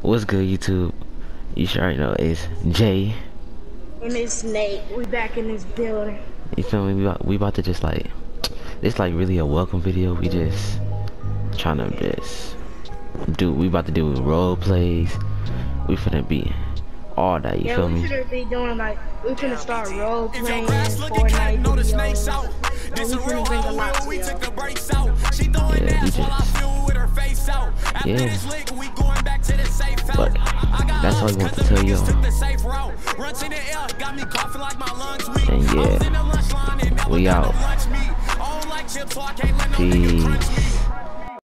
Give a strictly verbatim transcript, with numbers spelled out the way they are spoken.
What's good, YouTube? You sure already know it's Jay. And it's Nate. We back in this building. You feel me? We about, we about to just like, it's like really a welcome video. We just trying to just do. We about to do role plays. We finna be all that. You yeah, feel we me? Yeah, we finna be doing like we finna start role playing Fortnite videos. And we finna bring a lot to y'all. Yeah, we just. Yeah. But that's all I want to tell y'all. And yeah, we out. Peace.